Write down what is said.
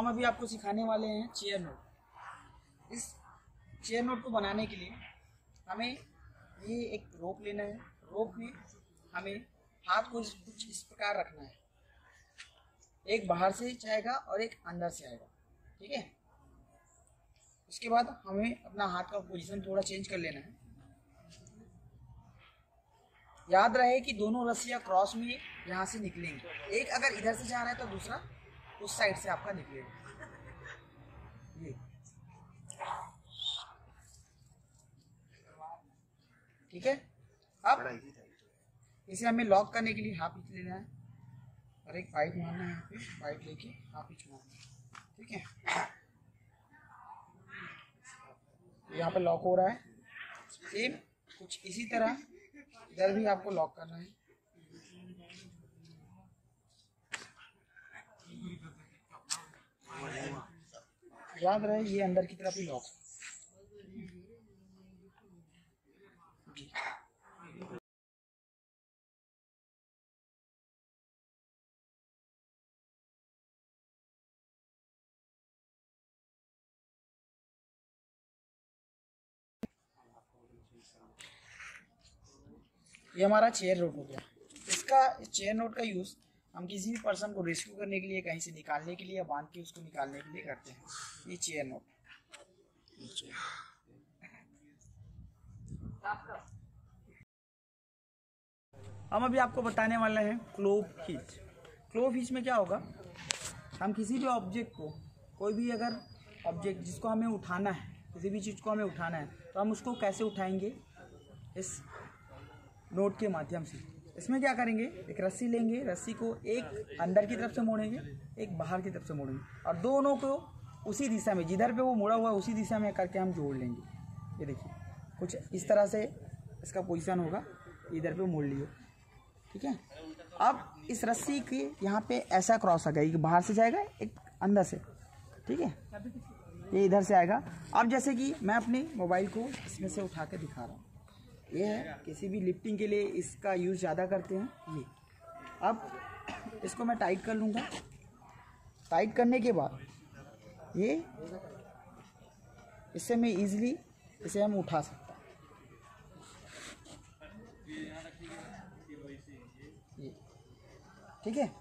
हम अभी आपको सिखाने वाले हैं चेयर नोट। इस चेयर नोट को बनाने के लिए हमें ये एक रोप लेना है। रोप में हमें हाथ को कुछ इस प्रकार रखना है, एक बाहर से जाएगा और एक अंदर से आएगा, ठीक है। उसके बाद हमें अपना हाथ का पोजीशन थोड़ा चेंज कर लेना है। याद रहे कि दोनों रस्सियाँ क्रॉस में यहाँ से निकलेंगी, एक अगर इधर से जा रहा है तो दूसरा उस साइड से आपका निकलेगा। ये ठीक है। अब इसे हमें लॉक करने के लिए हाफ इंच लेना है और एक पाइप मारना है। यहाँ पे पाइप लेके हाफ इंच मारना है, ठीक है। यहाँ पे लॉक हो रहा है। सेम कुछ इसी तरह इधर भी आपको लॉक करना है। याद रहे ये अंदर की तरफ ही लॉक है। ये हमारा चेयर नोट हो गया। इसका चेयर नोट का यूज़ हम किसी भी पर्सन को रेस्क्यू करने के लिए, कहीं से निकालने के लिए या बांध के उसको निकालने के लिए करते हैं। ये चेयर नोट। हम अभी आपको बताने वाले हैं क्लोव हिच। क्लोव हिच में क्या होगा, हम किसी भी ऑब्जेक्ट को, कोई भी अगर ऑब्जेक्ट जिसको हमें उठाना है, किसी भी चीज़ को हमें उठाना है, तो हम उसको कैसे उठाएंगे? इस नोट के माध्यम से। इसमें क्या करेंगे, एक रस्सी लेंगे, रस्सी को एक अंदर की तरफ से मोड़ेंगे, एक बाहर की तरफ से मोड़ेंगे और दोनों को उसी दिशा में, जिधर पे वो मुड़ा हुआ है उसी दिशा में करके हम जोड़ लेंगे। ये देखिए कुछ इस तरह से इसका पोजीशन होगा, इधर पे मोड़ लियो, ठीक है। अब इस रस्सी के यहाँ पे ऐसा क्रॉस आ गया, एक बाहर से जाएगा एक अंदर से, ठीक है। ये इधर से आएगा। अब जैसे कि मैं अपने मोबाइल को इसमें से उठा के दिखा रहा हूँ, ये है, किसी भी लिफ्टिंग के लिए इसका यूज़ ज़्यादा करते हैं ये। अब इसको मैं टाइट कर लूँगा। टाइट करने के बाद ये इससे मैं इजीली इसे हम उठा सकते हैं, ये ठीक है।